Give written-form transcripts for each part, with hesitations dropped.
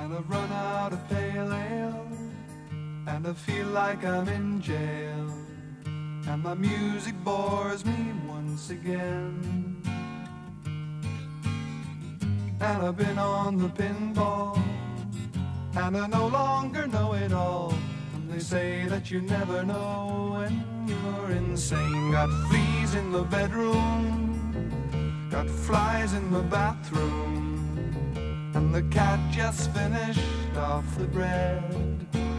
And I've run out of pale ale, and I feel like I'm in jail, and my music bores me once again. And I've been on the pinball, and I no longer know it all. And they say that you never know when you're insane. Got fleas in the bedroom, got flies in the bathroom, and the cat just finished off the bread.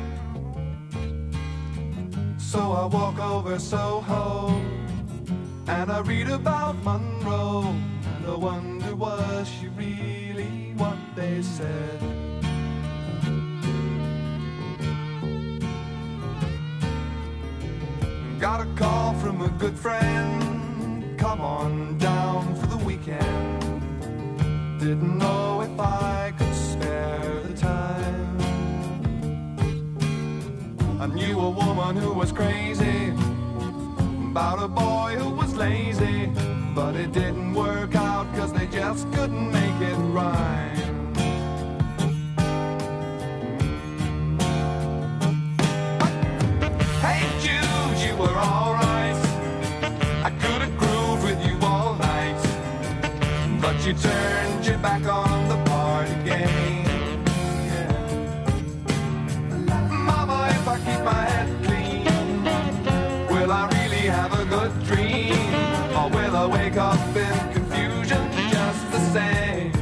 So I walk over Soho, and I read about Monroe, and I wonder, was she really what they said? Got a call from a good friend, come on down for the weekend. Didn't know if I could spare the time. I knew a woman who was crazy about a boy who was lazy, but it didn't work out cause they just couldn't make it rhyme. Hey Jude, you were alright, I could have grooved with you all night, but you turned your back on the party game. Mama, if I keep my head clean, will I really have a good dream? Or will I wake up in confusion just the same?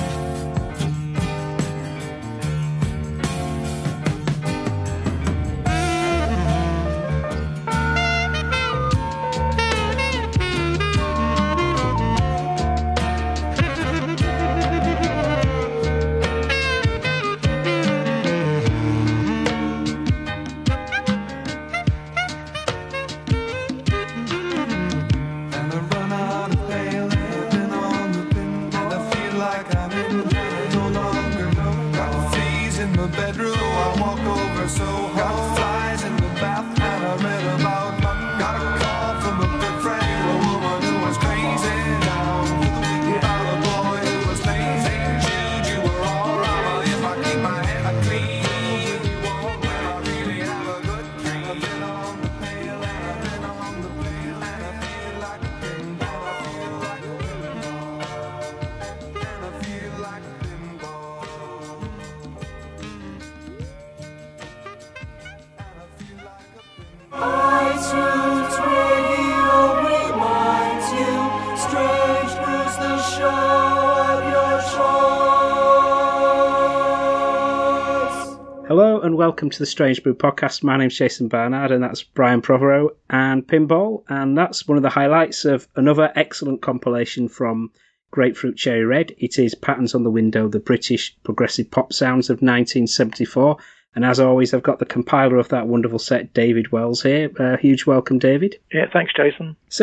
Hello and welcome to the Strange Brew podcast. My name's Jason Barnard and that's Brian Prothero and Pinball, and that's one of the highlights of another excellent compilation from Grapefruit Cherry Red. It is Patterns on the Window, the British progressive pop sounds of 1974, and as always I've got the compiler of that wonderful set, David Wells, here. Huge welcome, David. Yeah, thanks, Jason. So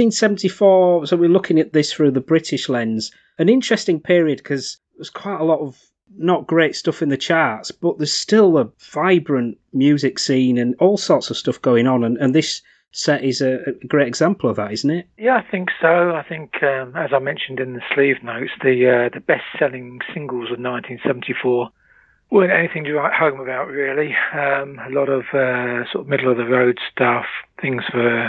1974, so we're looking at this through the British lens. An interesting period because there's quite a lot of not great stuff in the charts, but there's still a vibrant music scene and all sorts of stuff going on, and this set is a great example of that, isn't it? Yeah, I think so. I think, as I mentioned in the sleeve notes, the best-selling singles of 1974 weren't anything to write home about, really. A lot of sort of middle-of-the-road stuff, things for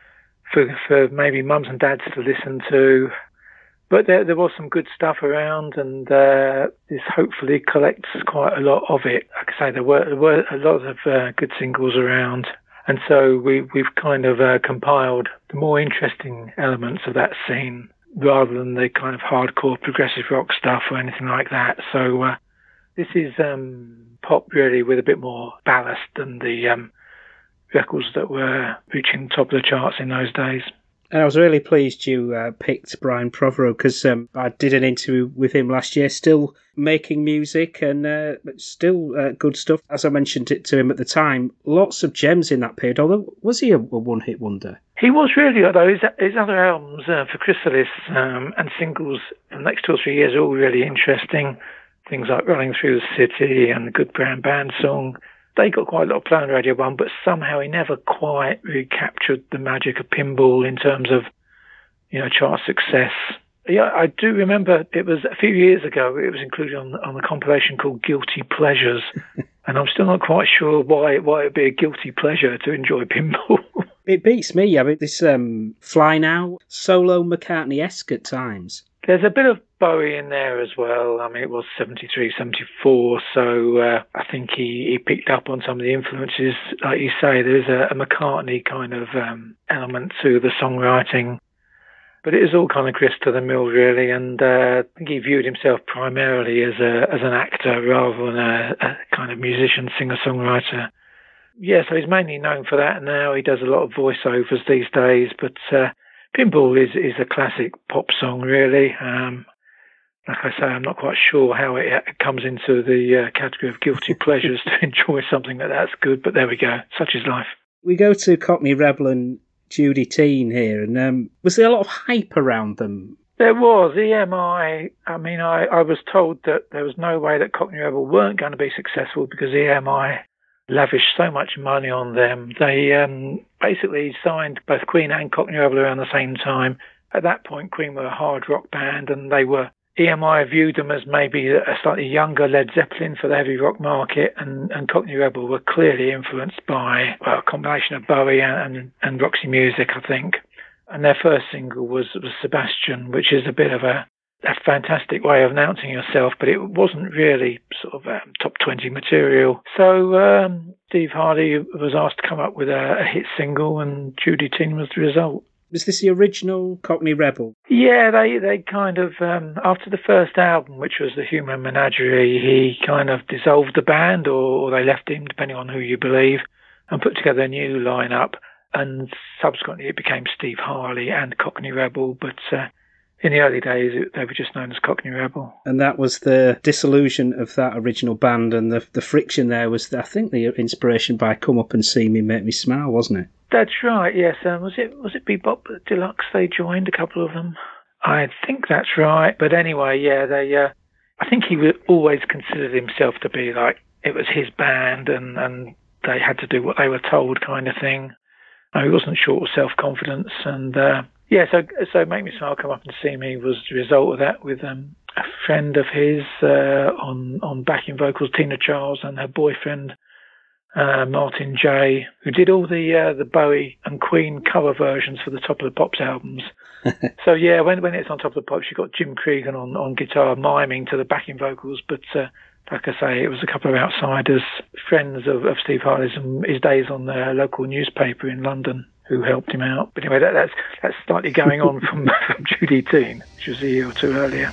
maybe mums and dads to listen to. But there was some good stuff around, and this hopefully collects quite a lot of it. Like I say, there were a lot of good singles around, and so we've kind of compiled the more interesting elements of that scene rather than the kind of hardcore progressive rock stuff or anything like that. So this is pop really with a bit more ballast than the records that were reaching the top of the charts in those days. And I was really pleased you picked Brian Prothero because I did an interview with him last year, still making music and still good stuff. As I mentioned it to him at the time, lots of gems in that period, although was he a one-hit wonder? He was really, although his other albums for Chrysalis and singles in the next 2 or 3 years are all really interesting. Things like Rolling Through the City and the Good Brown Band song. They got quite a lot of play on Radio 1, but somehow he never quite recaptured the magic of pinball in terms of, chart success. Yeah, I do remember it was a few years ago. It was included on the compilation called Guilty Pleasures, and I'm still not quite sure why it'd be a guilty pleasure to enjoy pinball. It beats me. I mean, this Fly Now, solo McCartney-esque at times. There's a bit of Bowie in there as well. I mean, it was 73, 74, so I think he picked up on some of the influences. Like you say, there's a McCartney kind of element to the songwriting. But it is all kind of grist to the mill, really, and I think he viewed himself primarily as an actor rather than a kind of musician, singer-songwriter. Yeah, so he's mainly known for that now. He does a lot of voiceovers these days, but Pinball is a classic pop song, really. Like I say, I'm not quite sure how it comes into the category of guilty pleasures to enjoy something that's good, but there we go. Such is life. We go to Cockney Rebel and Judy Teen here, and was there a lot of hype around them? There was. EMI, I mean, I was told that there was no way that Cockney Rebel weren't going to be successful because EMI lavished so much money on them. They basically signed both Queen and Cockney Rebel around the same time. At that point, Queen were a hard rock band, and EMI viewed them as maybe a slightly younger Led Zeppelin for the heavy rock market, and Cockney Rebel were clearly influenced by a combination of Bowie and Roxy Music, I think. And their first single was Sebastian, which is a bit of a fantastic way of announcing yourself, but it wasn't really sort of top 20 material. So Steve Hardy was asked to come up with a hit single, and Judy Teen was the result. Was this the original Cockney Rebel? Yeah, they kind of, after the first album, which was The Human Menagerie, he kind of dissolved the band, or they left him, depending on who you believe, and put together a new lineup. And subsequently it became Steve Harley and Cockney Rebel, but in the early days they were just known as Cockney Rebel. And that was the dissolution of that original band, and the friction there was, I think, the inspiration by Come Up and See Me, Make Me Smile, wasn't it? That's right, yes. Was it Bebop Deluxe they joined, a couple of them? I think that's right. But anyway, yeah, I think he always considered himself to be like, it was his band and they had to do what they were told kind of thing. He wasn't short of self-confidence. And so Make Me Smile, Come Up and See Me was the result of that, with a friend of his on backing vocals, Tina Charles, and her boyfriend, Martin J, who did all the Bowie and Queen cover versions for the Top of the Pops albums. So yeah, when it's on Top of the Pops, you've got Jim Cregan on guitar miming to the backing vocals, but like I say, it was a couple of outsiders, friends of Steve Harley's and his days on the local newspaper in London, who helped him out. But anyway, that's slightly going on from Judy Teen, which was a year or two earlier.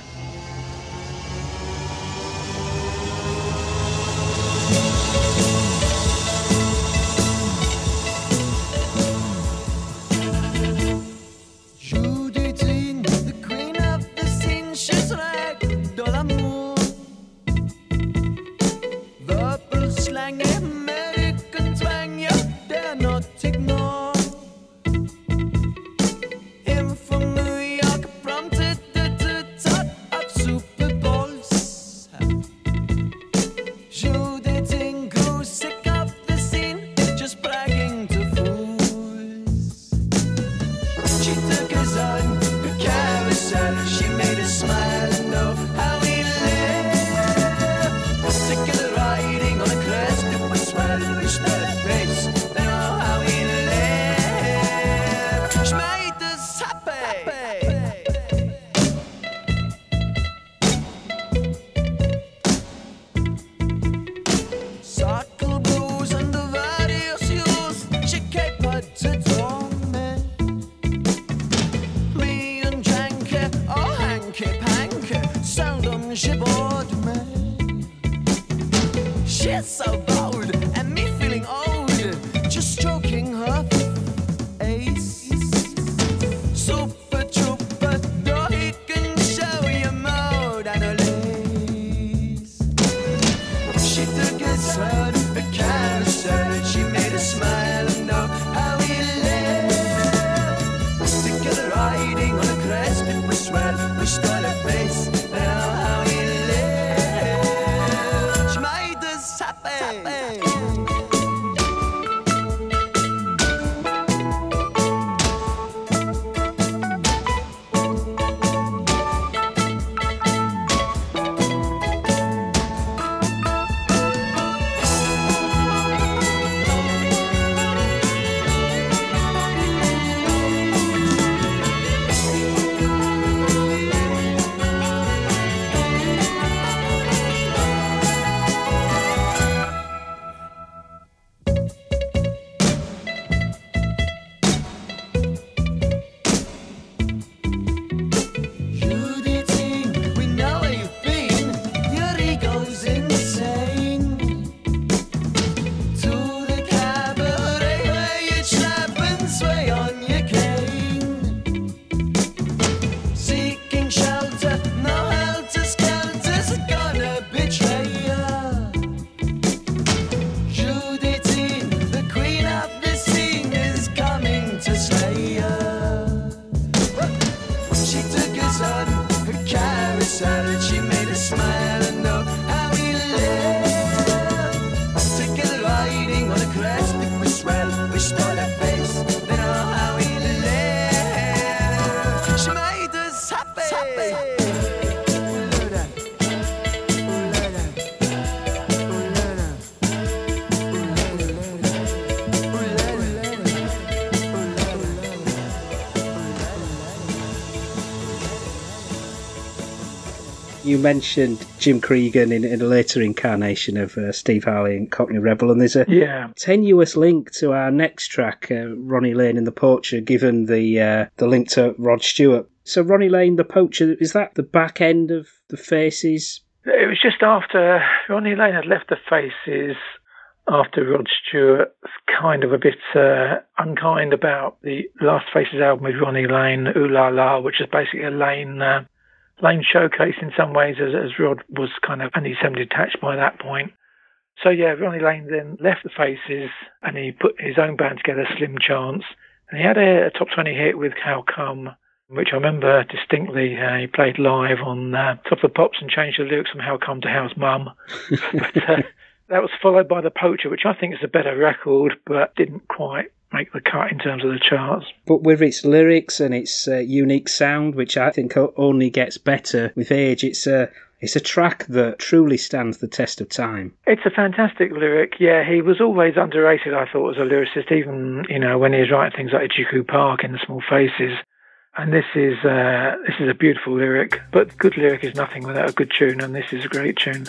You mentioned Jim Cregan in a later incarnation of Steve Harley and Cockney Rebel, and there's a tenuous link to our next track, Ronnie Lane and the Poacher, given the link to Rod Stewart. So Ronnie Lane, the Poacher, is that the back end of the Faces? It was just after Ronnie Lane had left the Faces, after Rod Stewart kind of a bit unkind about the last Faces album with Ronnie Lane, Ooh La La, which is basically a Lane showcase in some ways, as Rod was kind of only semi-detached by that point. So yeah, Ronnie Lane then left the Faces and he put his own band together, Slim Chance, and he had a top 20 hit with How Come, which I remember distinctly. He played live on Top of the Pops and changed the lyrics from How Come to How's Mum. But that was followed by The Poacher, which I think is a better record, but didn't quite make the cut in terms of the charts. But with its lyrics and its unique sound, which I think only gets better with age, it's a track that truly stands the test of time. It's a fantastic lyric. Yeah, he was always underrated, I thought, as a lyricist, even when he was writing things like Ichiku Park in The Small Faces. And this is a beautiful lyric, but good lyric is nothing without a good tune, and this is a great tune.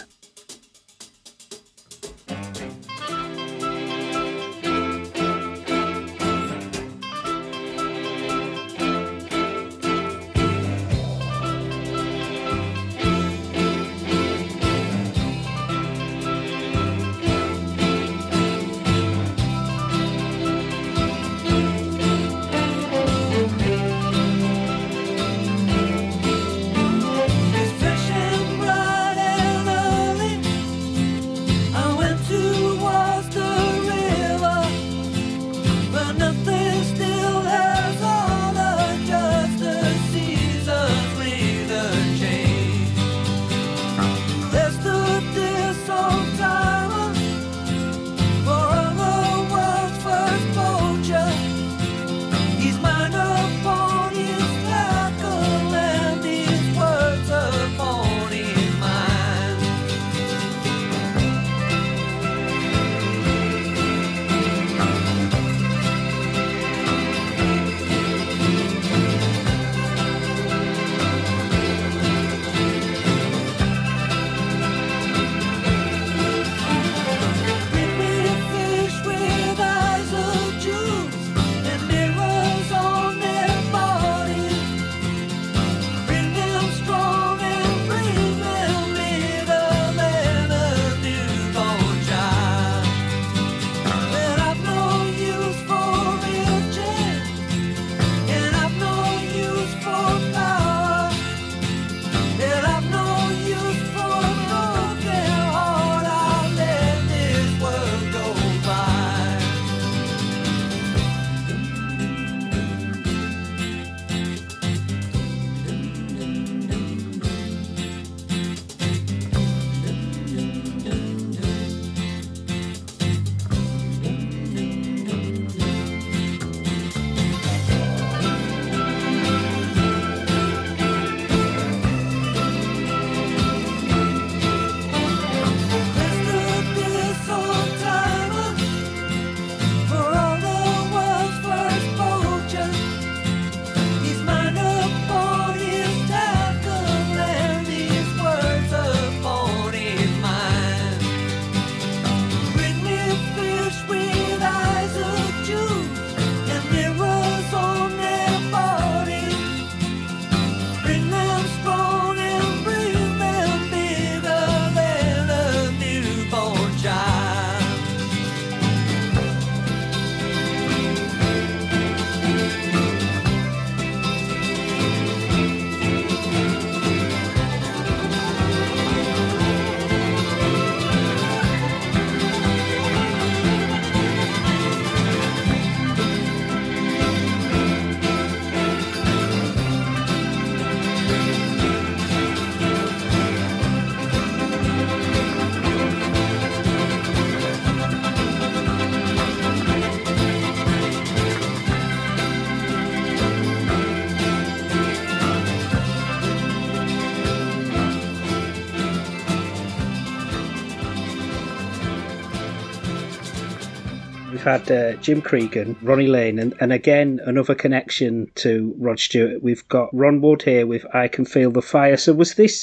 had Jim Cregan, Ronnie Lane, and again, another connection to Rod Stewart. We've got Ron Wood here with I Can Feel the Fire. So was this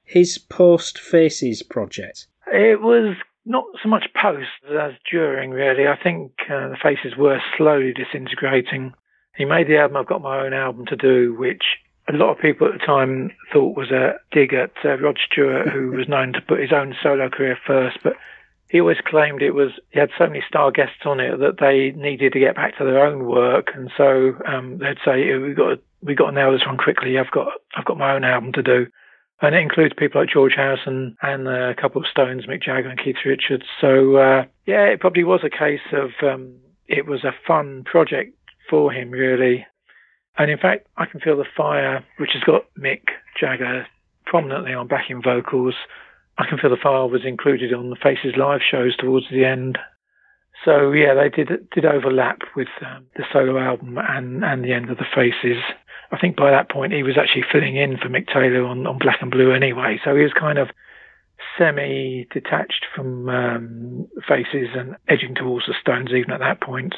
his post-Faces project? It was not so much post as during, really. I think the Faces were slowly disintegrating. He made the album I've Got My Own Album to Do, which a lot of people at the time thought was a dig at Rod Stewart, who was known to put his own solo career first, but he always claimed he had so many star guests on it that they needed to get back to their own work, and so they'd say, we got to nail this one quickly. I've got my own album to do, and it includes people like George Harrison and a couple of Stones, Mick Jagger and Keith Richards. So it probably was a case of it was a fun project for him, really. And in fact, I Can Feel the Fire, which has got Mick Jagger prominently on backing vocals. I Can Feel the Fire was included on the Faces live shows towards the end. So yeah, they did overlap with the solo album and the end of the Faces. I think by that point he was actually filling in for Mick Taylor on Black and Blue anyway. So he was kind of semi-detached from Faces and edging towards the Stones even at that point.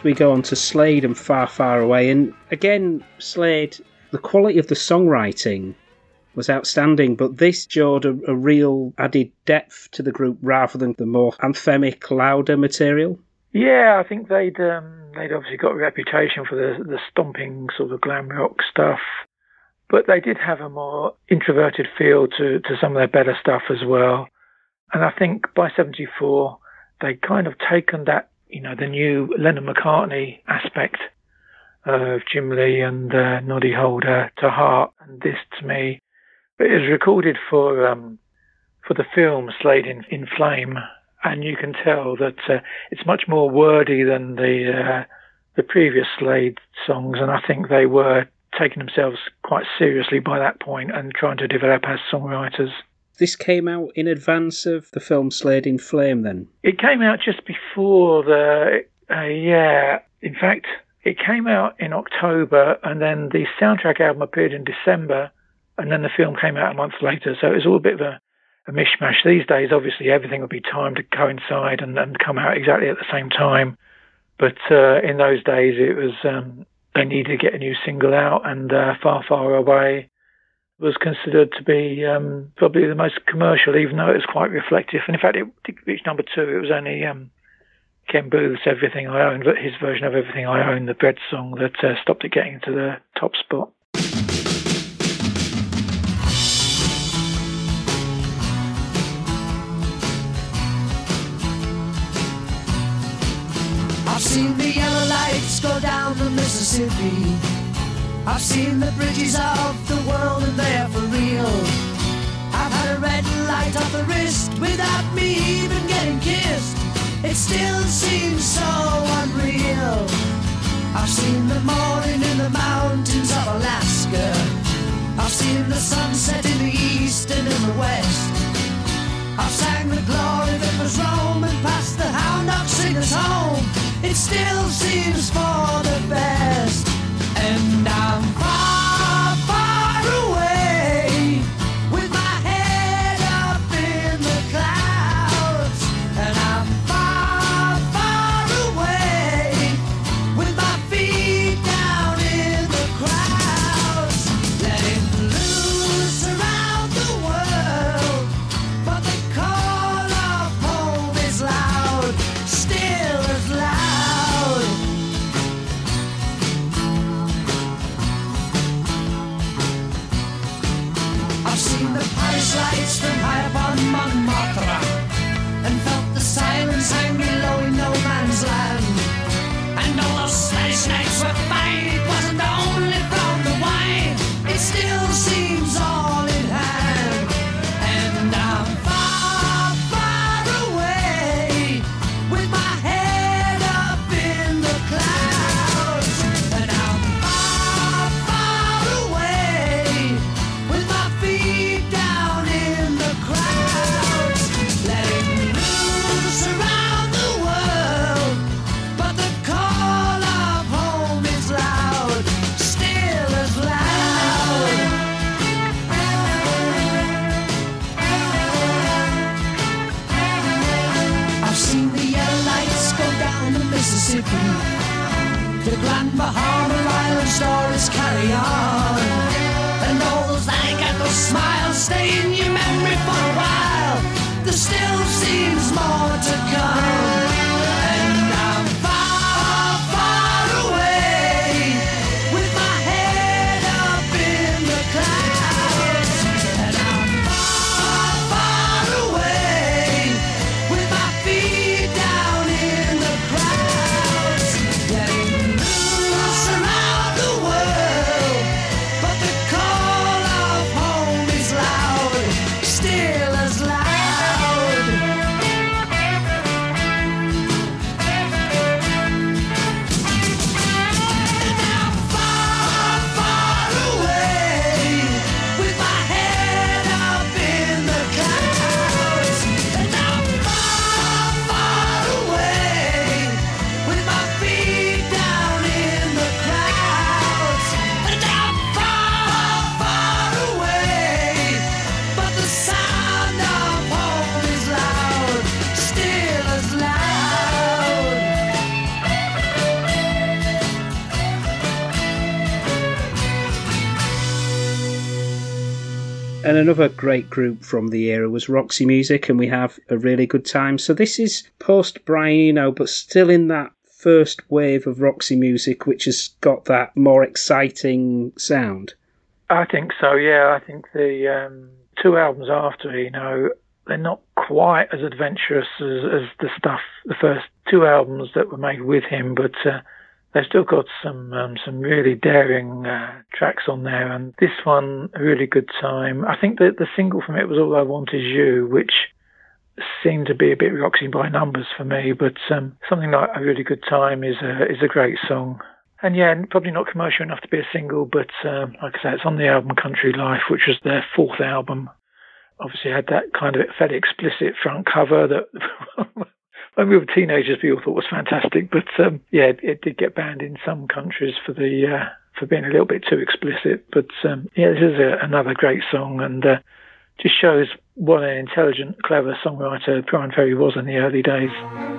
we go on to Slade and Far, Far Away. And again, Slade, the quality of the songwriting was outstanding, but this showed a real added depth to the group rather than the more anthemic, louder material. Yeah, I think they'd obviously got a reputation for the stomping sort of glam rock stuff, but they did have a more introverted feel to some of their better stuff as well. And I think by 74, they'd kind of taken that, the new Lennon-McCartney aspect of Jim Lee and Noddy Holder to heart. And this, to me, it was recorded for the film Slade in Flame, and you can tell that it's much more wordy than the previous Slade songs, and I think they were taking themselves quite seriously by that point and trying to develop as songwriters. This came out in advance of the film Slade in Flame, then? It came out just before in fact, it came out in October, and then the soundtrack album appeared in December, and then the film came out a month later, so it was all a bit of a mishmash. These days, obviously, everything would be timed to coincide and come out exactly at the same time. But in those days, it was they needed to get a new single out, and Far, Far Away was considered to be probably the most commercial, even though it was quite reflective. And in fact, it reached number 2. It was only Ken Booth's Everything I Own, but his version of Everything I Own, the Bread song, that stopped it getting into the top spot. I've seen the yellow lights go down the Mississippi. I've seen the bridges of the world, and they're for real. I've had a red light off the wrist without me even getting kissed. It still seems so unreal. I've seen the morning in the mountains of Alaska. I've seen the sunset in the east and in the west. I've sang the glory that was Rome and passed the hound dog singers home. It still seems for the best. And I'm far, far away, with my head up in the clouds. And I'm far, far away, with my feet down in the crowds. Letting loose around the world, but the call of home is loud, still as loud. I've seen the Paris lights from high upon Montmartre, and felt the silence hang below in no man's land. And all those Spanish nights were fine, it wasn't only from the wine, it still seems all in hand. And I'm far, far away, with my head up in the clouds. And I'm far, far away, with my feet down in the crowds. Letting loose around the world, but the call of home is loud, still as loud. I've seen the yellow lights go down the Mississippi. The Grand Bahama Island stories carry on, and all those alligator smiles stay in your memory for a while. There still seems more to come. And I'm far, far away, with my head up in the clouds. And I'm far, far away, with my feet down in the crowds. Letting loose around the world, but the call of home is loud, still as loud. And another great group from the era was Roxy Music, and we have a really good time. So this is post Brian Eno, but still in that first wave of Roxy Music, which has got that more exciting sound. I think so, yeah. I think the two albums after Eno, they're not quite as adventurous as the first two albums that were made with him, but they've still got some really daring tracks on there, and this one, A Really Good Time. I think that the single from it was All I Want Is You, which seemed to be a bit Roxy by numbers for me, but something like A Really Good Time is a great song. And yeah, probably not commercial enough to be a single, but like I say, it's on the album Country Life, which was their fourth album. Obviously had that kind of fairly explicit front cover that when we were teenagers we all thought was fantastic, but yeah, it did get banned in some countries for being a little bit too explicit. But yeah, this is another great song, and just shows what an intelligent, clever songwriter Bryan Ferry was in the early days.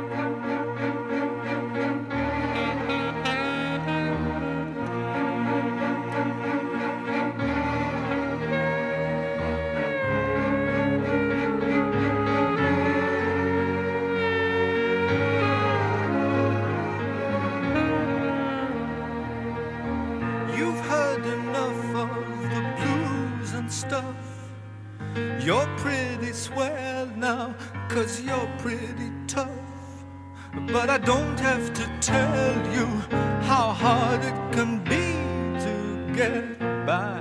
You're pretty swell now, 'cause you're pretty tough. But I don't have to tell you how hard it can be to get by.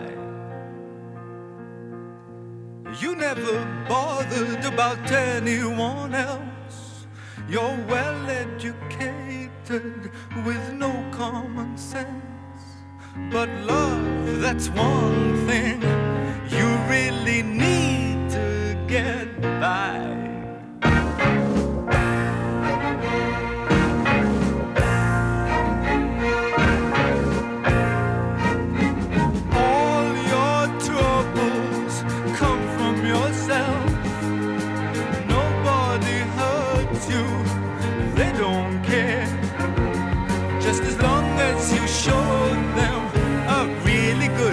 You never bothered about anyone else. You're well educated with no common sense. But love, that's one thing you really need to get by. All your troubles come from yourself. Nobody hurts you, they don't care. Just as long as you show them a really good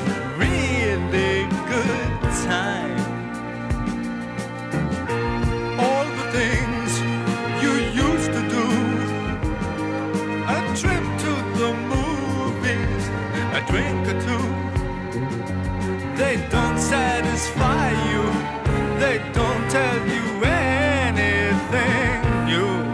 time. All the things you used to do, a trip to the movies, a drink or two, they don't satisfy you, they don't tell you anything new.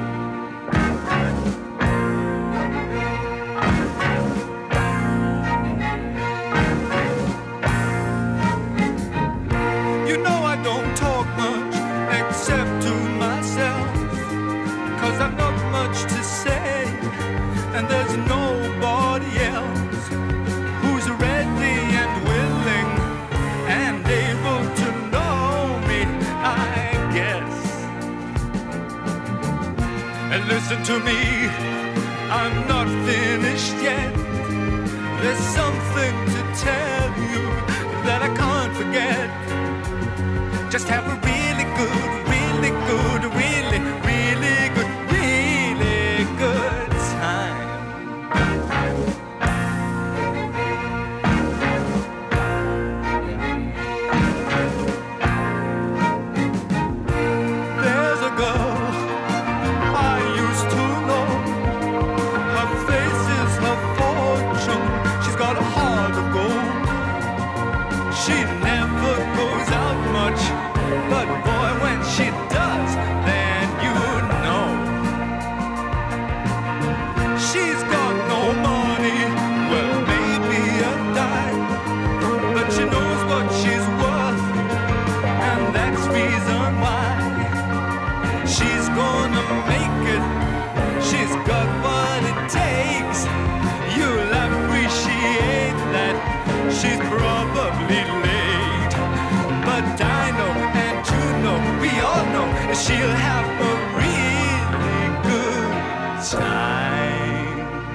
I've not much to say, and there's nobody else who's ready and willing and able to know me, I guess. And listen to me, I'm not finished yet. There's something to tell you that I can't forget. Just have a really good, really good, really, really good, really good time. There's a girl I used to know. Her face is her fortune. She's got a heart of gold. She never goes out much, but boy, when she does, then you know. She's got no money, well, maybe a dime, but she knows what she's worth, and that's reason why she's gonna make it. She's got what it takes. You'll appreciate that. She's probably late, but I know, and you know, we all know, she'll have a really good time.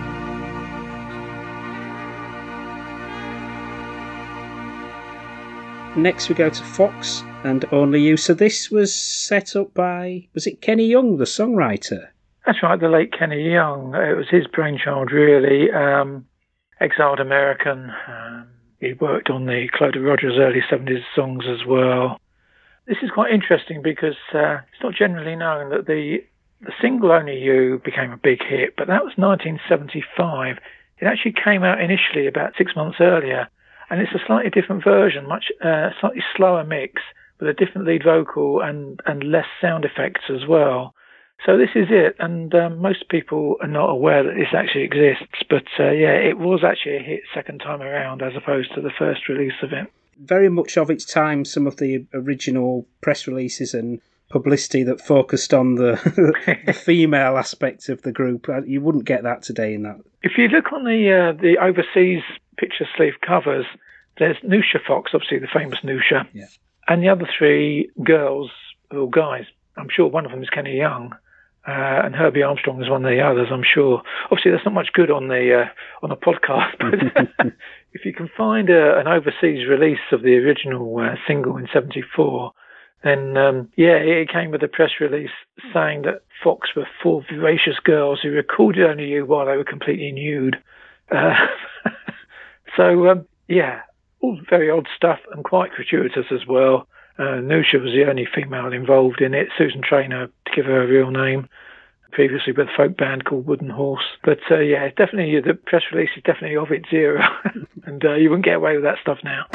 Next we go to Fox and Only You. So this was set up by, was it Kenny Young, the songwriter? That's right, the late Kenny Young. It was his brainchild, really. Exiled American. He worked on the Clodagh Rogers early 70s songs as well. This is quite interesting because it's not generally known that the single Only You became a big hit, but that was 1975. It actually came out initially about 6 months earlier, and it's a slightly different version, much slightly slower mix with a different lead vocal and less sound effects as well. So this is it, and most people are not aware that this actually exists, but it was actually a hit second time around as opposed to the first release of it. Very much of its time, some of the original press releases and publicity that focused on the female aspect of the group. You wouldn't get that today in that. If you look on the overseas picture sleeve covers, there's Nusha Fox, obviously the famous Nusha, and the other three girls, or guys. I'm sure one of them is Kenny Young, and Herbie Armstrong is one of the others, I'm sure. Obviously, there's not much good on a podcast, but if you can find an overseas release of the original single in 74, then, it came with a press release saying that Fox were four voracious girls who recorded Only You while they were completely nude. All very odd stuff and quite gratuitous as well. Nusha was the only female involved in it. Susan Traynor, to give her a real name, previously with a folk band called Wooden Horse. But definitely the press release is definitely of its era, and you wouldn't get away with that stuff now.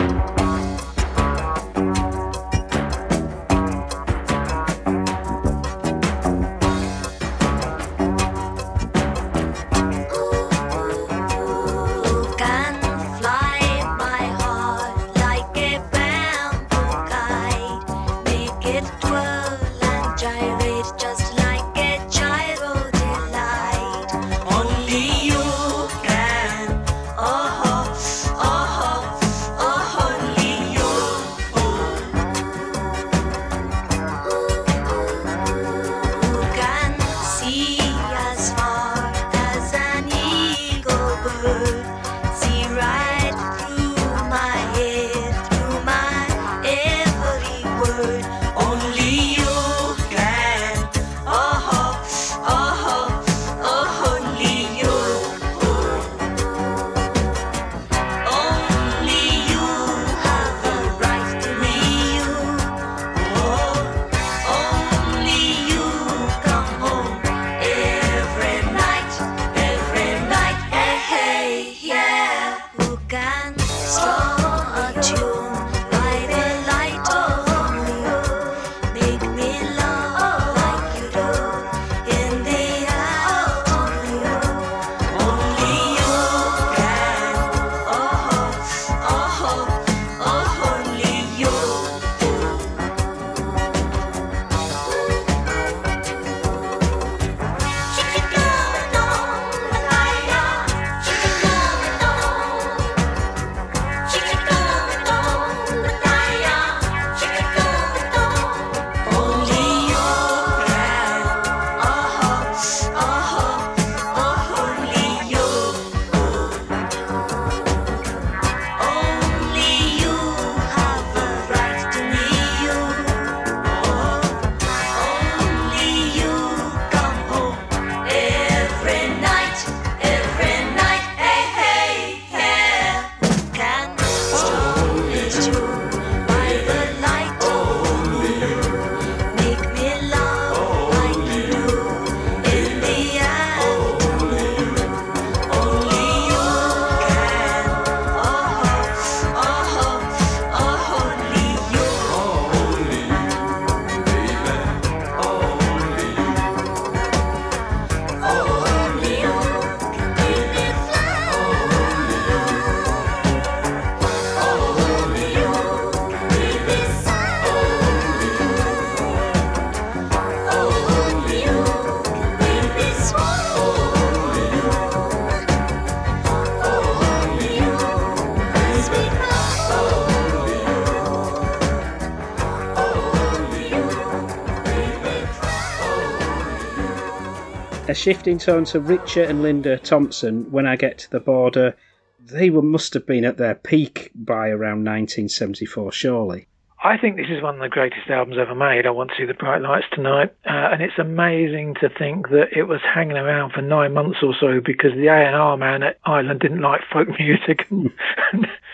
A shifting tone to Richard and Linda Thompson, When I Get to the Border. They must have been at their peak by around 1974, surely. I think this is one of the greatest albums ever made. I Want to See the Bright Lights Tonight. And it's amazing to think that it was hanging around for 9 months or so because the A&R man at Island didn't like folk music and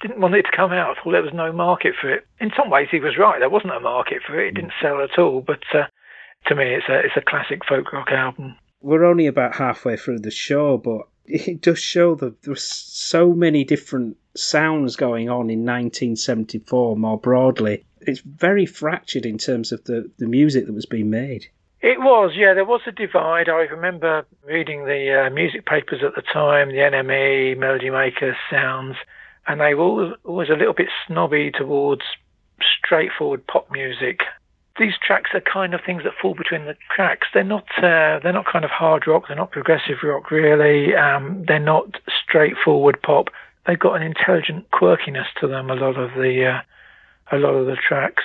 didn't want it to come out. I thought there was no market for it. In some ways, he was right. There wasn't a market for it. It didn't sell at all. But to me, it's a classic folk rock album. We're only about halfway through the show, but it does show that there were so many different sounds going on in 1974 more broadly. It's very fractured in terms of the music that was being made. It was, yeah. There was a divide. I remember reading the music papers at the time, the NME, Melody Maker, Sounds, and they were always a little bit snobby towards straightforward pop music. These tracks are kind of things that fall between the tracks. They're not kind of hard rock. They're not progressive rock, really. They're not straightforward pop. They've got an intelligent quirkiness to them. A lot of the tracks.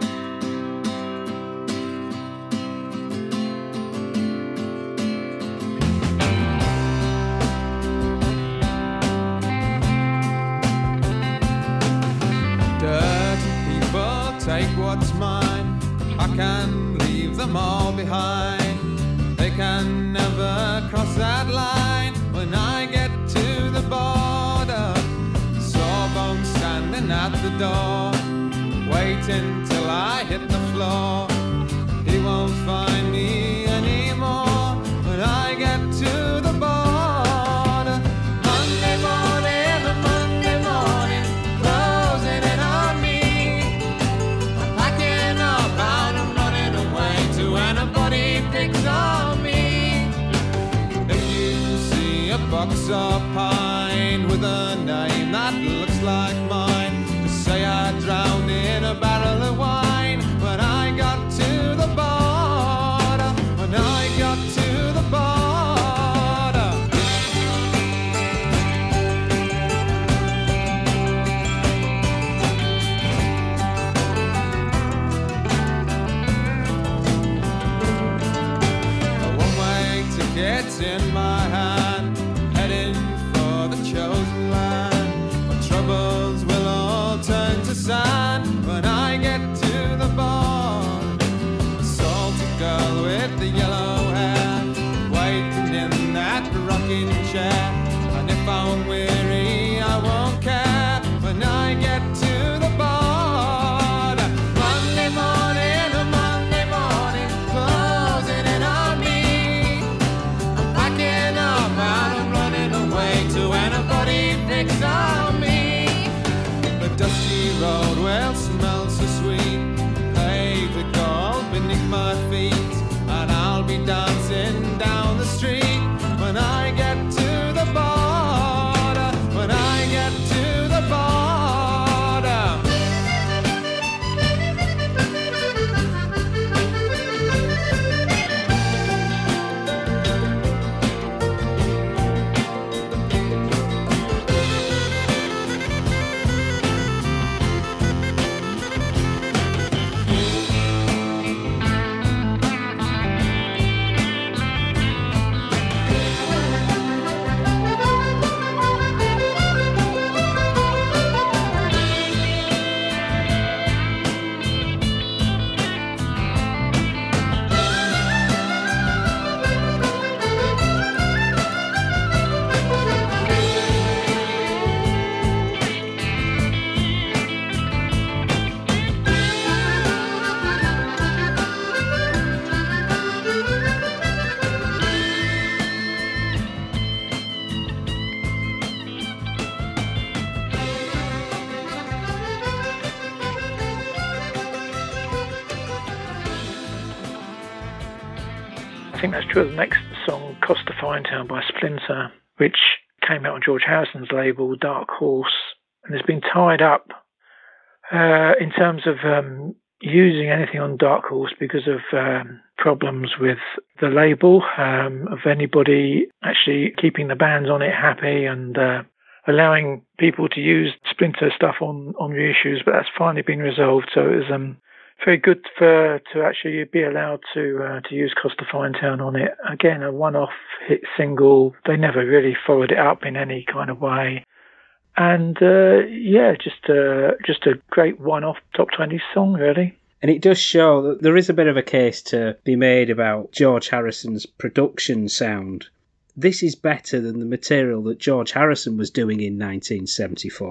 Dirty people take what's mine. I can leave them all behind. They can never cross that line when I get to the border. Sawbones standing at the door, waiting till I hit the floor. He won't find me anymore when I get to the border. Monday morning, closing in on me. I'm packing up and I'm running away to anybody picks on me. If you see a box of pine with a name that looks like mine, just say I drowned in a barrel of wine when I got to the border. When I got to the border. One-way tickets in my hand, heading for the chosen land. My troubles will all turn to sand when I get to the border. A salty girl with the yellow hair, waiting in that rocking chair. And if I'm weary, I won't care when I get to the border. Monday morning, closing in on me. I'm packing up and I'm running away to anybody picks on me. The dusty road will smell so sweet, paved with gold beneath my feet, and I'll be dancing down the street when I get to the border. When I get to the border. I think that's true of the next song, Cost to Finetown by Splinter, which came out on George Harrison's label, Dark Horse, and has been tied up in terms of using anything on Dark Horse because of problems with the label, of anybody actually keeping the bands on it happy and allowing people to use Splinter stuff on reissues, but that's finally been resolved. So it was very good to actually be allowed to use Cost to Finetown on it. Again, a one-off hit single. They never really followed it up in any kind of way. And just a great one-off top 20 song, really. And it does show that there is a bit of a case to be made about George Harrison's production sound. This is better than the material that George Harrison was doing in 1974.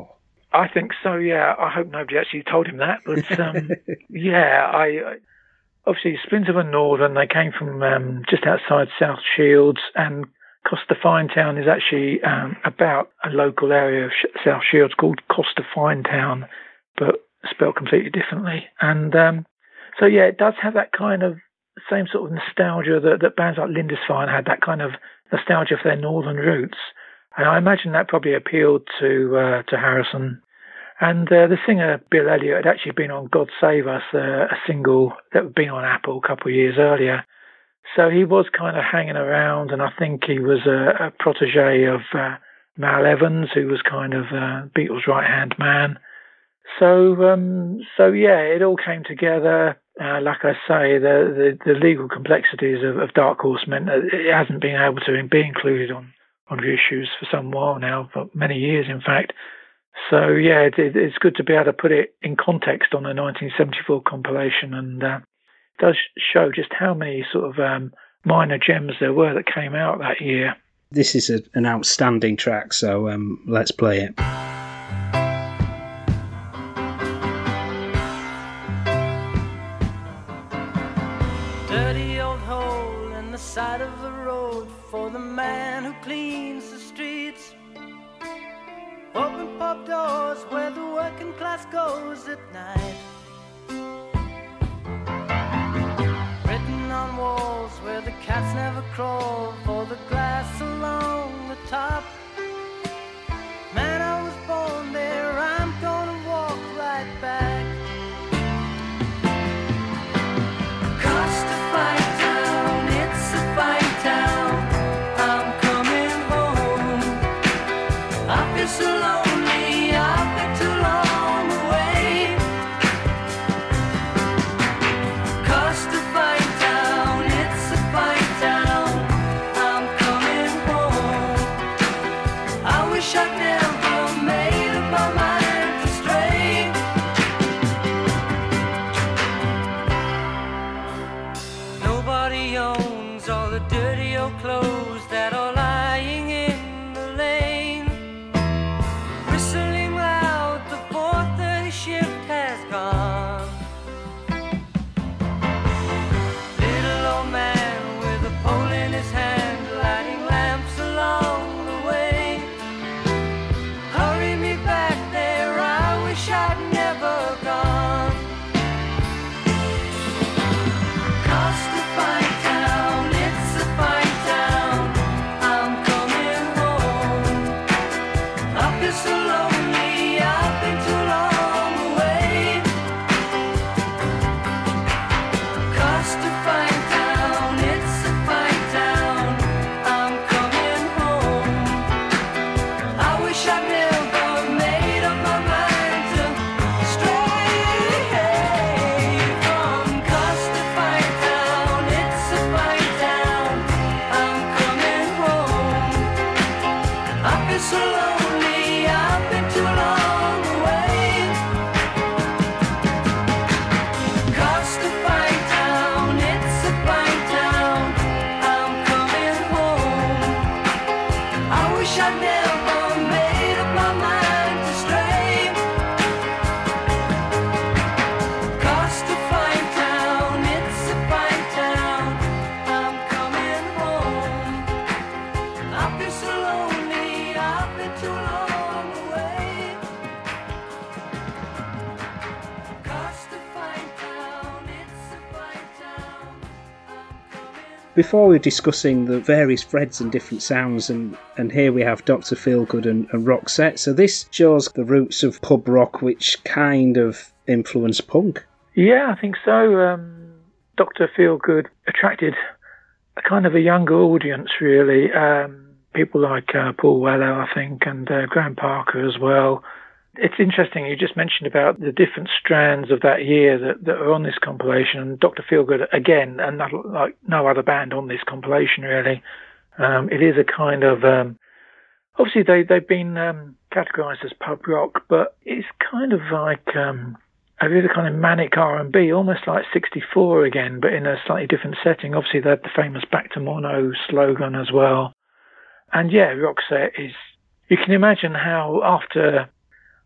I think so, yeah. I hope nobody actually told him that. But, yeah, obviously, Splinter were northern. They came from just outside South Shields, and Costa Finetown is actually about a local area of South Shields called Costa Finetown, but spelled completely differently. And so, yeah, it does have that kind of same sort of nostalgia that bands like Lindisfarne had, that kind of nostalgia for their northern roots. And I imagine that probably appealed to Harrison. And the singer, Bill Elliott, had actually been on God Save Us, a single that had been on Apple a couple of years earlier. So he was kind of hanging around, and I think he was a protege of Mal Evans, who was kind of Beatles' right-hand man. So yeah, it all came together. Like I say, the legal complexities of Dark Horse meant that it hasn't been able to be included on reissues for some while now, for many years, in fact. So, yeah, it's good to be able to put it in context on a 1974 compilation, and it does show just how many sort of minor gems there were that came out that year. This is an outstanding track, so let's play it. Dirty old hole in the side of the road for the man who cleans the streets. Open pub doors where the working class goes at night. Written on walls where the cats never crawl for the glass along the top. Man, I was born there, I'm gonna walk right back. Costa Fine Town, it's a fine town. I'm coming home. I feel so lonely, I've been too long away. Costa Fine Town, it's a fine town. I'm coming home. I wish I'd never made up my mind to stray. Nobody owns all the dirty old clothes that are lying in the lane. Whistling loud, the 4:30 shift has gone. Little old man with a pole in his hand, lighting lamps along the way. Hurry me back there, I wish I'd never gone. Costa Fine Town, it's a fine town. I'm coming home. I feel so lonely, I've been too long away. Costa Fine Town, it's a fine town. I'm coming home. I wish I'd never made up my mind to stray from Costa Fine Town. It's a fine town. I'm coming home. I feel so lonely, I've been too long away. Costa Fine Town, it's a fine town. I'm coming home. I wish I'd never made up my mind to stray. Costa Fine Town, it's a fine town. I'm coming home. I feel so lonely, I've been too long away. Costa Fine Town, it's a fine town. I'm coming. Before we're discussing the various Freds and different sounds, and here we have Dr. Feelgood and Roxette, so this shows the roots of pub rock, which kind of influenced punk. Yeah, I think so. Dr. Feelgood attracted a kind of a younger audience, really. People like Paul Weller, I think, and Graham Parker as well. It's interesting, you just mentioned about the different strands of that year that are on this compilation, and Dr. Feelgood, again, and not like no other band on this compilation, really. It is a kind of... obviously, they've been categorised as pub rock, but it's kind of like... a really kind of manic R&B, almost like 64 again, but in a slightly different setting. Obviously, they had the famous Back to Mono slogan as well. And yeah, Roxette is... You can imagine how after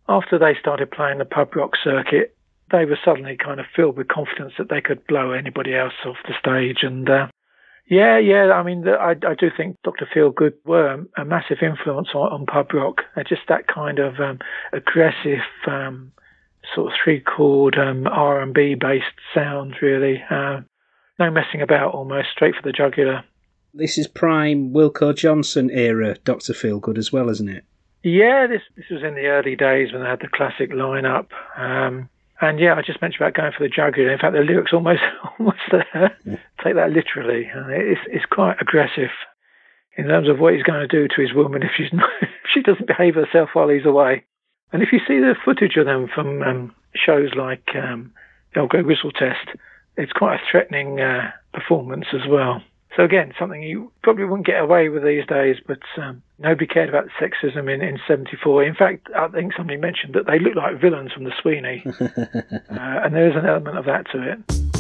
after they started playing the pub rock circuit, they were suddenly kind of filled with confidence that they could blow anybody else off the stage. And I mean, I do think Dr. Feelgood were a massive influence on pub rock. Just that kind of aggressive sort of three-chord R&B based sound, really. No messing about, almost straight for the jugular. This is prime Wilko Johnson era Dr. Feelgood as well, isn't it? Yeah, this was in the early days when they had the classic lineup. And yeah, I just mentioned about going for the jugular. In fact, the lyrics almost there. Take that literally. It's quite aggressive in terms of what he's going to do to his woman if she doesn't behave herself while he's away. And if you see the footage of them from shows like the Old Grey Whistle Test, it's quite a threatening performance as well. So again, something you probably wouldn't get away with these days, but nobody cared about the sexism in 74. In fact, I think somebody mentioned that they look like villains from the Sweeney. And there is an element of that to it.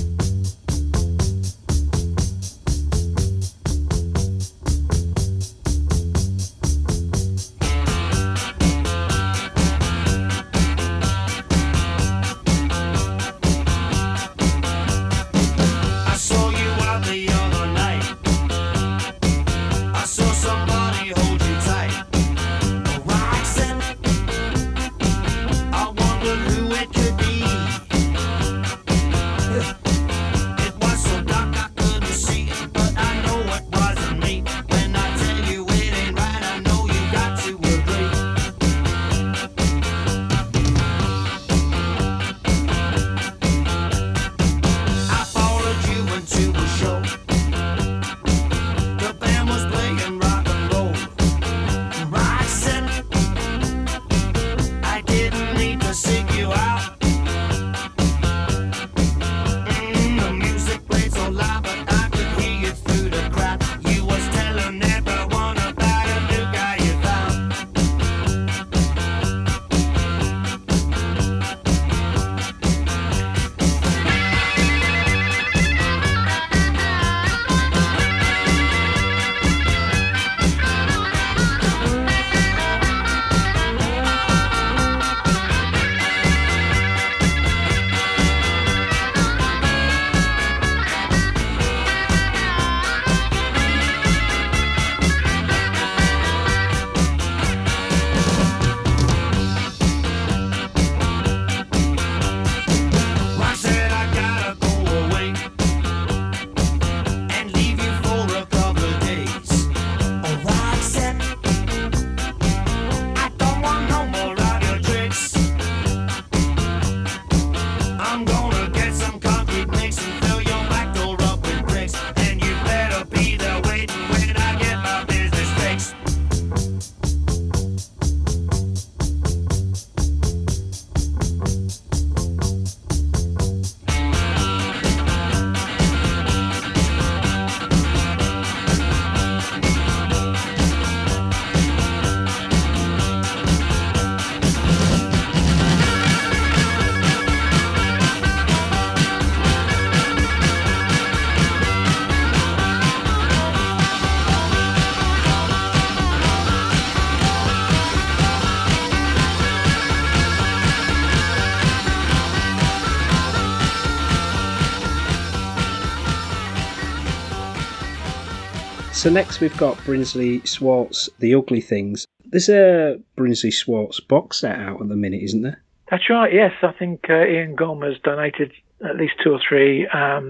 So next we've got Brinsley Schwarz, The Ugly Things. There's a Brinsley Schwarz box set out at the minute, isn't there? That's right, yes. I think Ian Gomez donated at least 2 or 3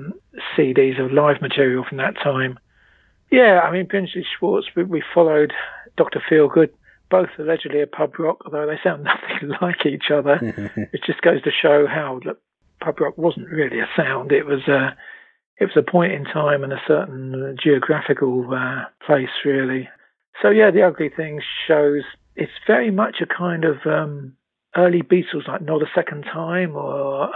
CDs of live material from that time. Yeah, I mean, Brinsley Schwarz, we followed Dr. Feelgood, both allegedly a pub rock, although they sound nothing like each other. It just goes to show how pub rock wasn't really a sound. It was a point in time and a certain geographical place, really. So yeah, The Ugly Things shows it's very much a kind of early Beatles, like Not a Second Time or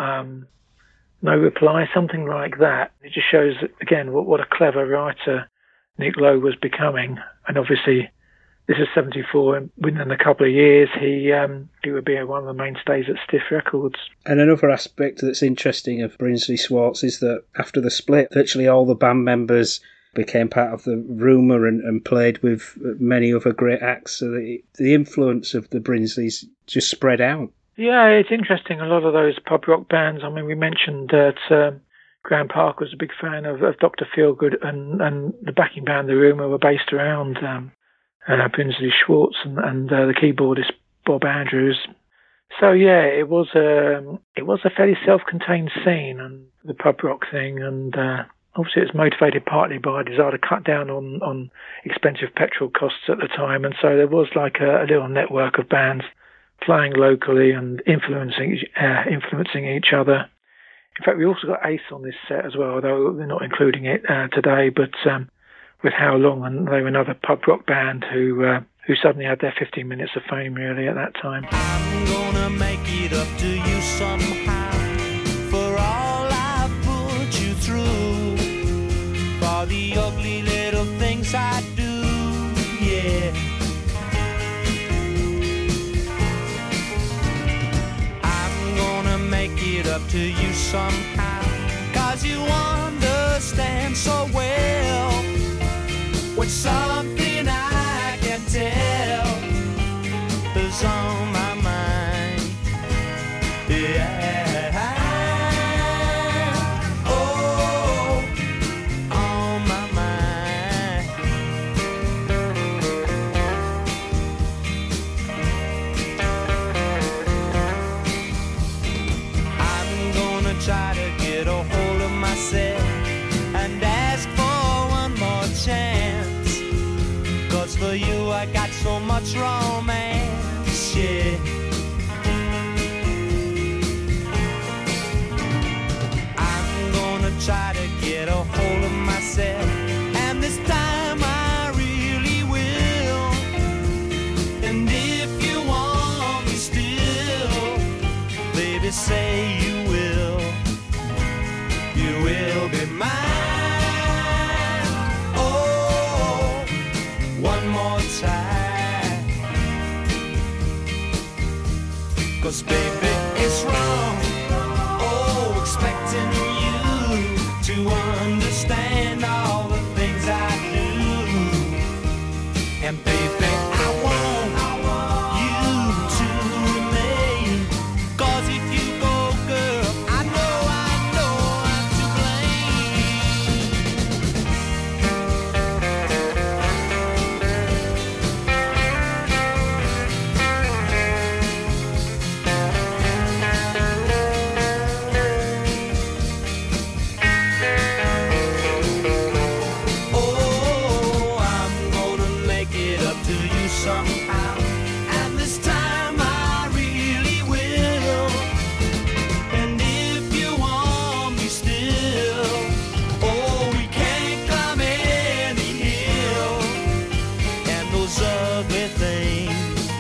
No Reply, something like that. It just shows, again, what a clever writer Nick Lowe was becoming. And obviously, this is 74, and within a couple of years, he would be one of the mainstays at Stiff Records. And another aspect that's interesting of Brinsley Schwarz is that after the split, virtually all the band members became part of the rumour and played with many other great acts. So the influence of the Brinsleys just spread out. Yeah, it's interesting. A lot of those pub rock bands, I mean, we mentioned that Graham Parker was a big fan of Dr. Feelgood, and the backing band, The Rumour, were based around Brinsley Schwartz and the keyboardist Bob Andrews. So yeah, it was a fairly self-contained scene, and the pub rock thing, and obviously it's motivated partly by a desire to cut down on expensive petrol costs at the time, and so there was like a little network of bands playing locally and influencing each other. In fact, we also got Ace on this set as well, although we're not including it today, but with How Long, and they were another pub rock band who suddenly had their 15 minutes of fame really at that time. I'm gonna make it up to you somehow, for all I've put you through, for the ugly little things I do, yeah. I'm gonna make it up to you somehow, 'cause you understand so well what's something I can tell is on my mind, yeah. Oh, on my mind. I'm gonna try to get a hold of myself and ask for one more chance, 'cause for you I got so much romance, yeah. I'm gonna try to get a hold of myself, and this time I really will. And if you want me still, baby, say you will. You will be mine. Oh, one more time. 'Cause baby, it's wrong, oh, expecting you to understand all the things I do. And baby, I want you to remain, 'cause if you go, girl, I know I'm to Oh, I'm gonna make it up to you somehow, and this time I really will. And if you want me still, oh, we can't climb any hill. And those ugly things,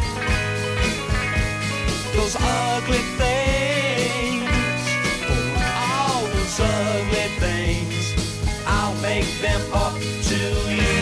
those ugly things, all those ugly things, I'll make them up to you.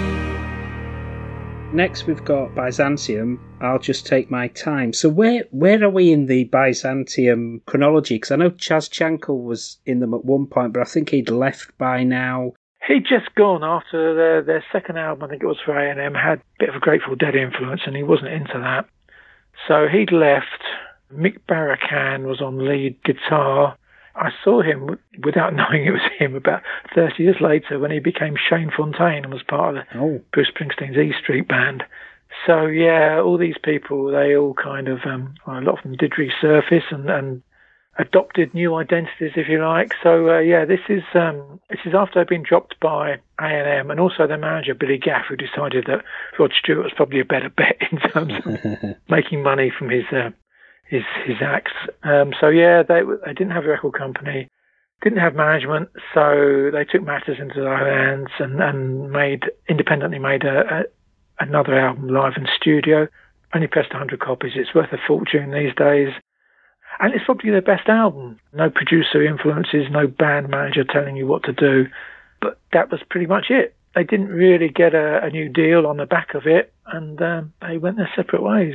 Next, we've got Byzantium, I'll Just Take My Time. So where are we in the Byzantium chronology? Because I know Chaz Chankel was in them at one point, but I think he'd left by now. He'd just gone after their second album, I think it was for A&M, had a bit of a Grateful Dead influence, and he wasn't into that. So he'd left. Mick Barakan was on lead guitar. I saw him, without knowing it was him, about 30 years later when he became Shane Fontaine and was part of the Bruce Springsteen's E Street Band. So yeah, all these people, they all kind of, a lot of them did resurface and adopted new identities, if you like. So yeah, this is after they'd been dropped by A&M, and also their manager Billy Gaff, who decided that Rod Stewart was probably a better bet in terms of making money from his acts. So yeah, they didn't have a record company, didn't have management, so they took matters into their own hands and independently made another album live in studio. Only pressed 100 copies. It's worth a fortune these days. And it's probably their best album. No producer influences, no band manager telling you what to do. But that was pretty much it. They didn't really get a new deal on the back of it, and they went their separate ways.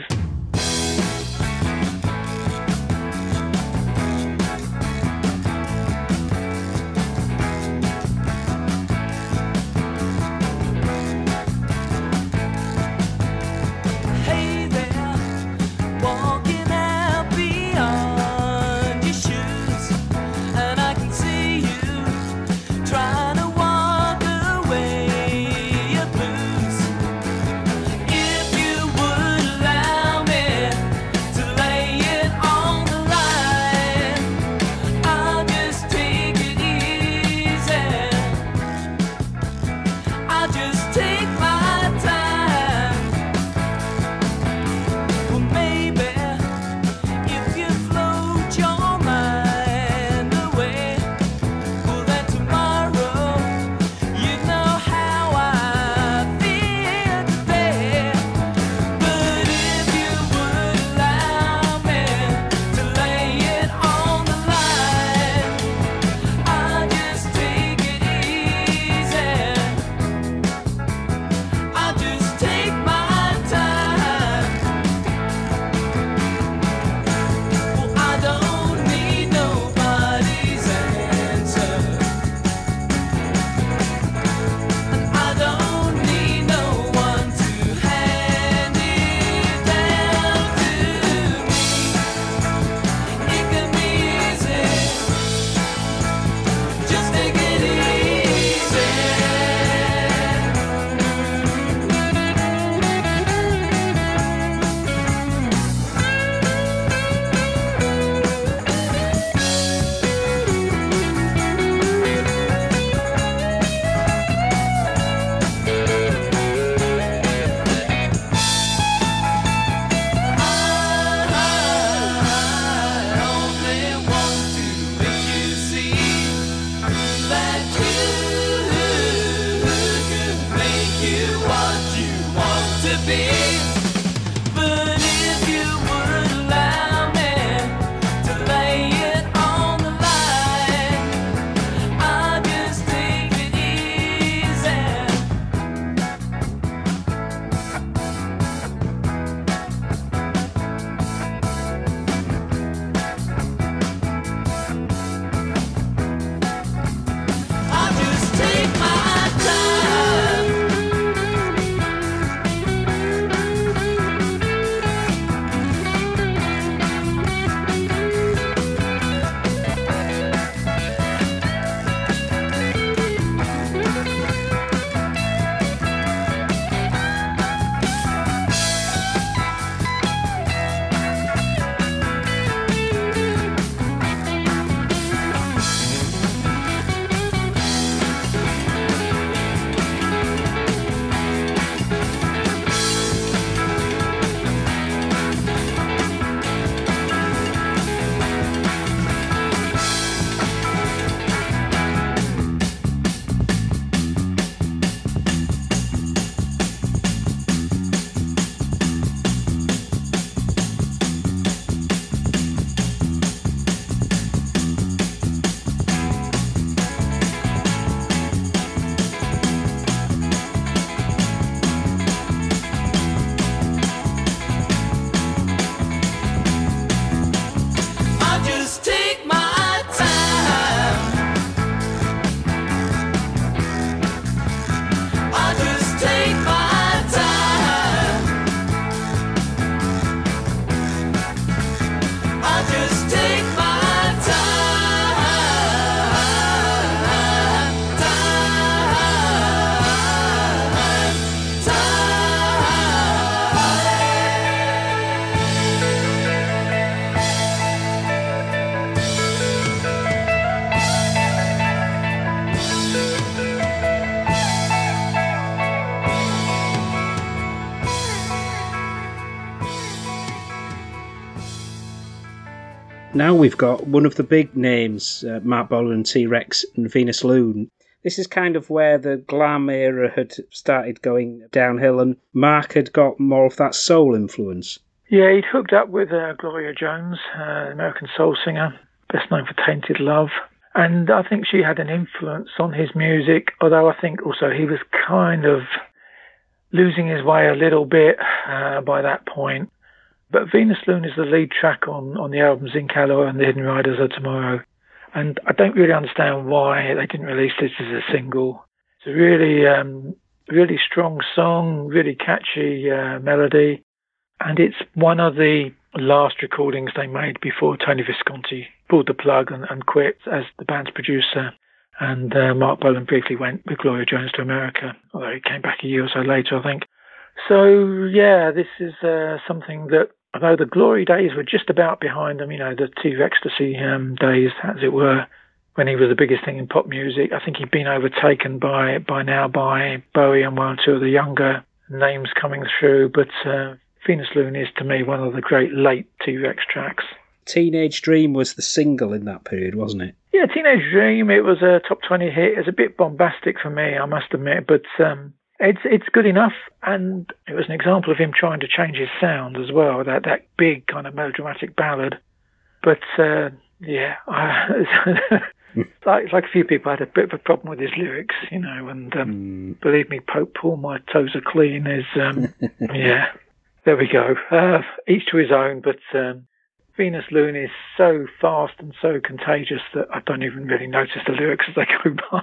Now we've got one of the big names, Marc Bolan and T-Rex and Venus Loon. This is kind of where the glam era had started going downhill, and Marc had got more of that soul influence. Yeah, he'd hooked up with Gloria Jones, American soul singer, best known for Tainted Love. And I think she had an influence on his music, although I think also he was kind of losing his way a little bit by that point. But Venus Loon is the lead track on the album Zinc Alloy and The Hidden Riders of Tomorrow. And I don't really understand why they didn't release this as a single. It's a really strong song, really catchy melody. And it's one of the last recordings they made before Tony Visconti pulled the plug and quit as the band's producer. And Marc Bolan briefly went with Gloria Jones to America, although he came back a year or so later, I think. So, yeah, this is something that, although the glory days were just about behind them, the T-Rextasy days, as it were, when he was the biggest thing in pop music, I think he'd been overtaken by Bowie and one or two of the younger names coming through. But Venus Loon is, to me, one of the great late T-Rex tracks. Teenage Dream was the single in that period, wasn't it? Yeah, Teenage Dream, it was a top 20 hit. It was a bit bombastic for me, I must admit, but it's good enough, and it was an example of him trying to change his sound as well, that big kind of melodramatic ballad. But yeah, like a few people had a bit of a problem with his lyrics, and believe me, Pope Paul, my toes are clean is, yeah, there we go. Each to his own, but Venus Loon is so fast and so contagious that I don't even really notice the lyrics as they go by.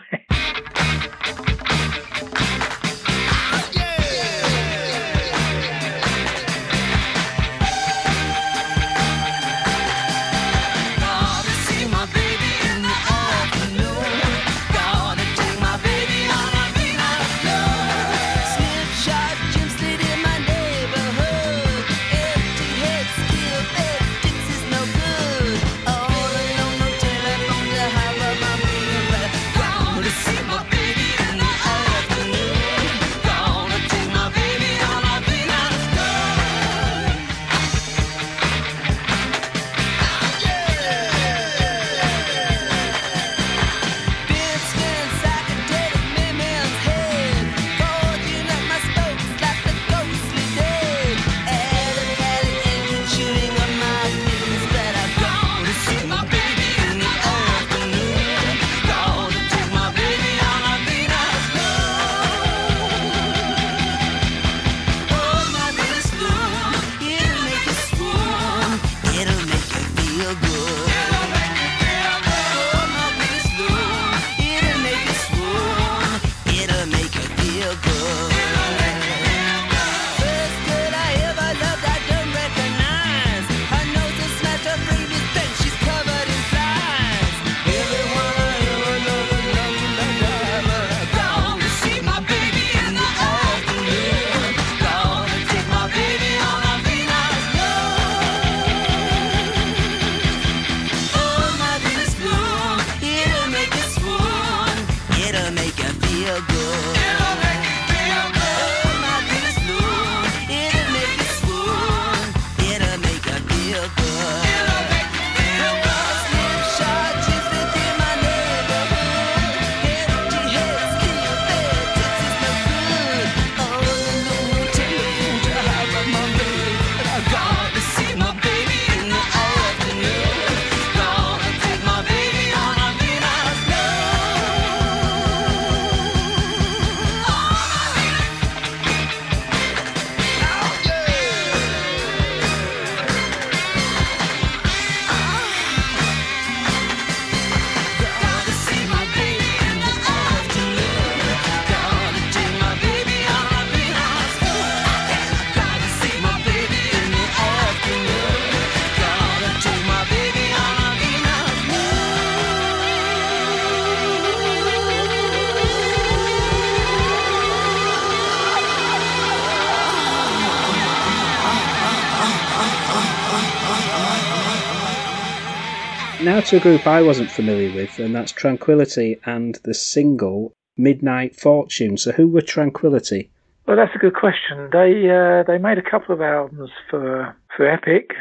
Now to a group I wasn't familiar with, and that's Tranquility and the single Midnight Fortune. So who were Tranquility? Well, that's a good question. They made a couple of albums for Epic,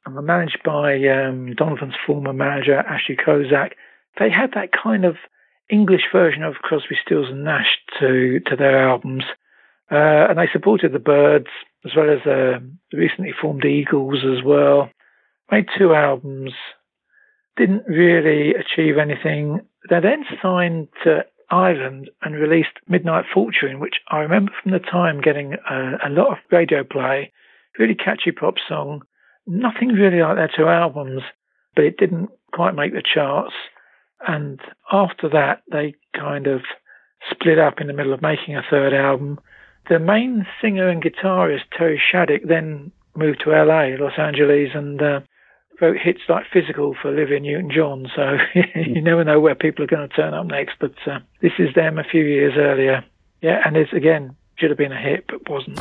and were managed by Donovan's former manager, Ashley Kozak. They had that kind of English version of Crosby, Stills and Nash to their albums. And they supported the Byrds, as well as the recently formed Eagles as well. Made 2 albums, didn't really achieve anything. They then signed to Ireland and released Midnight Fortune, which I remember from the time getting a lot of radio play. Really catchy pop song. Nothing really like their 2 albums, but it didn't quite make the charts. And after that, they kind of split up in the middle of making a 3rd album. The main singer and guitarist, Terry Shattuck, then moved to LA, Los Angeles, and wrote hits like Physical for Olivia Newton-John. So you never know where people are going to turn up next. But this is them a few years earlier. Yeah, and it's, again, should have been a hit, but wasn't.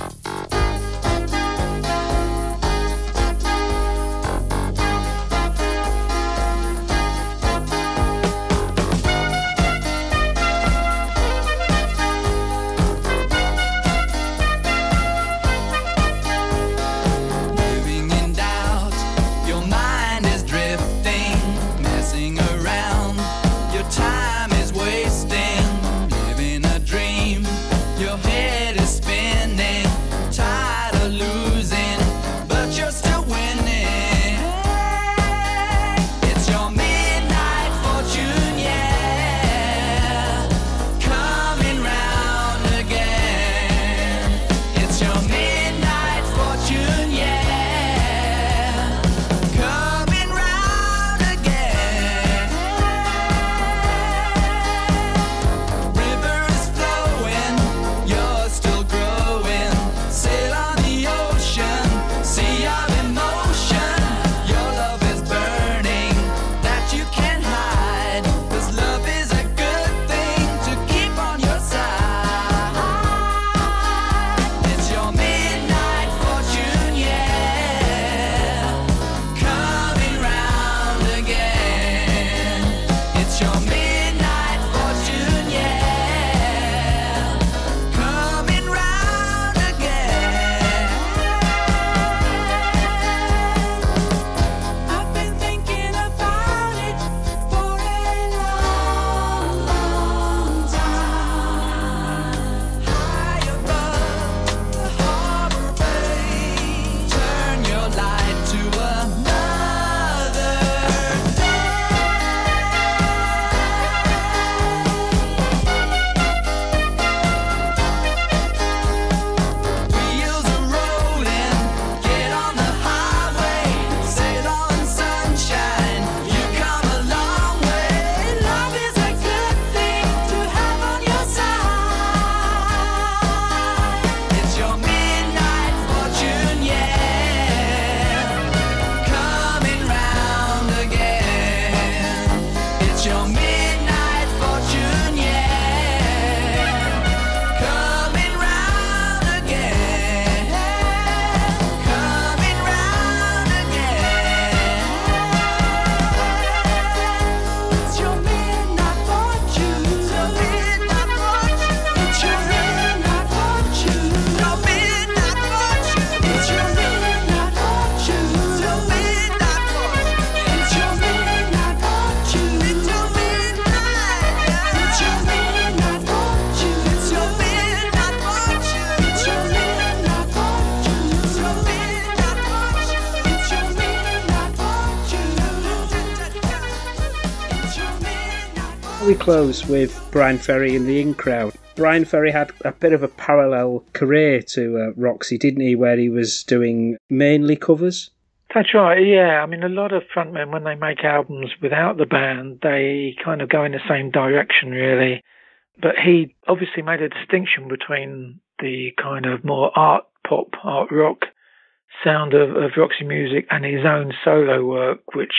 We close with Bryan Ferry and the In Crowd. Bryan Ferry had a bit of a parallel career to Roxy, didn't he, where he was doing mainly covers? That's right, yeah. I mean, a lot of frontmen, when they make albums without the band, they kind of go in the same direction, really. But he obviously made a distinction between the kind of more art pop, art rock sound of Roxy Music and his own solo work, which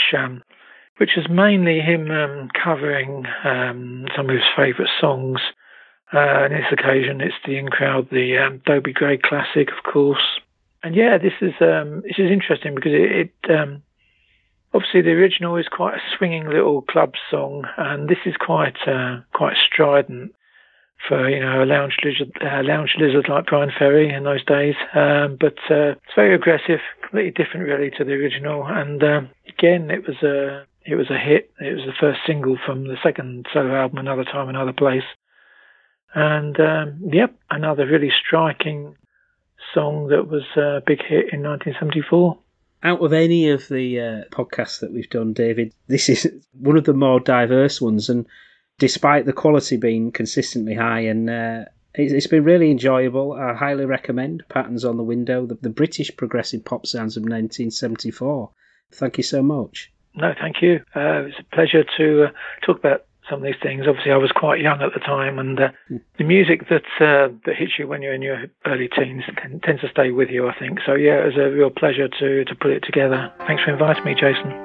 is mainly him covering some of his favourite songs. On this occasion, it's the In Crowd, the Dobie Gray classic, of course. And yeah, this is interesting because it obviously the original is quite a swinging little club song, and this is quite strident. for a lounge lizard like Brian Ferry in those days. But it's very aggressive, completely different really to the original. And again, it was a hit. It was the first single from the second solo album, Another Time, Another Place. And another really striking song that was a big hit in 1974. Out of any of the podcasts that we've done, David, this is one of the more diverse ones, and despite the quality being consistently high, and it's been really enjoyable. I highly recommend Patterns on the Window, the British progressive pop sounds of 1974. Thank you so much. No, thank you. It was a pleasure to talk about some of these things. Obviously, I was quite young at the time, and the music that hits you when you're in your early teens tends to stay with you, I think. So, yeah, it was a real pleasure to put it together. Thanks for inviting me, Jason.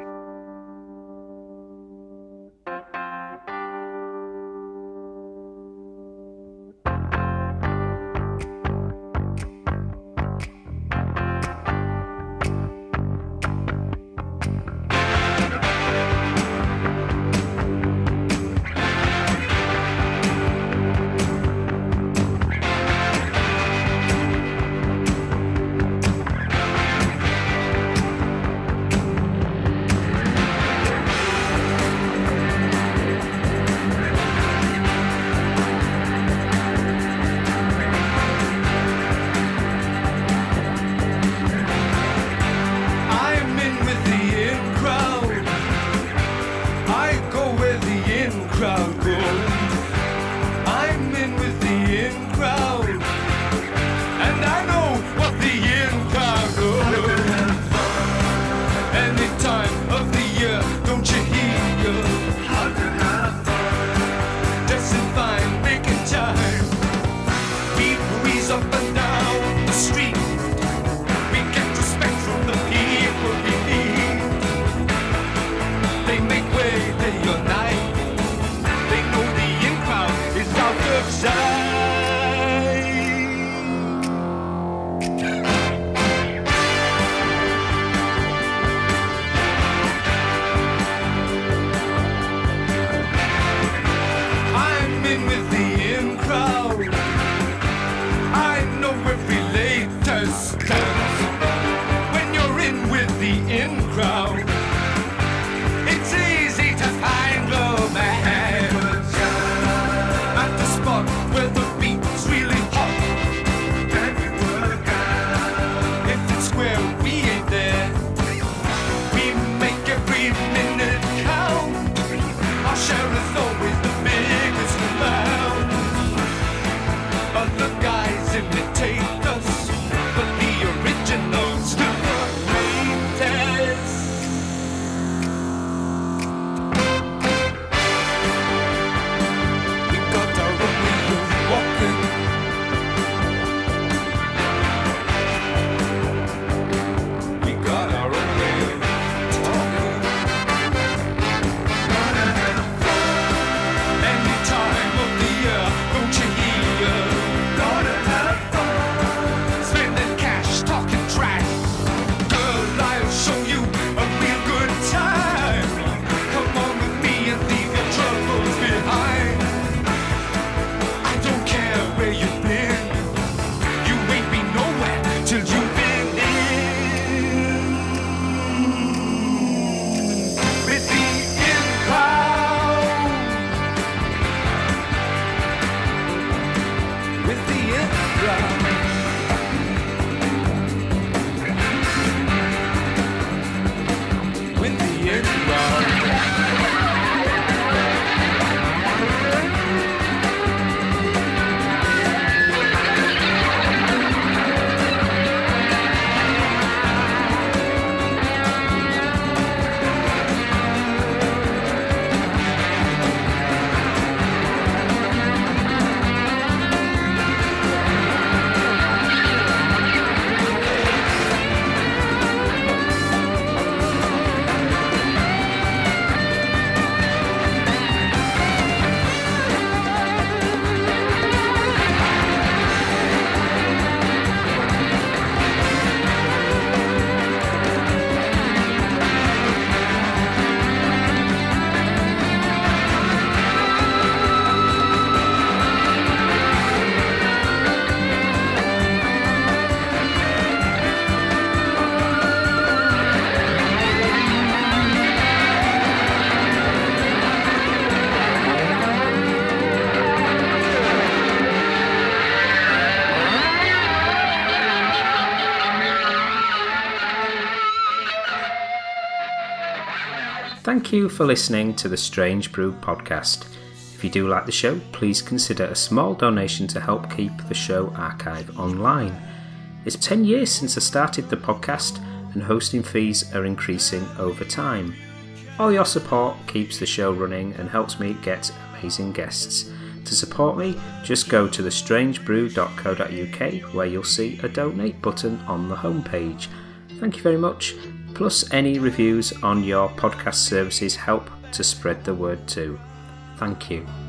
Thank you for listening to the Strange Brew podcast. If you do like the show, please consider a small donation to help keep the show archive online. It's 10 years since I started the podcast, and hosting fees are increasing over time. All your support keeps the show running and helps me get amazing guests. To support me, just go to thestrangebrew.co.uk where you'll see a donate button on the homepage. Thank you very much. Plus, any reviews on your podcast services help to spread the word too. Thank you.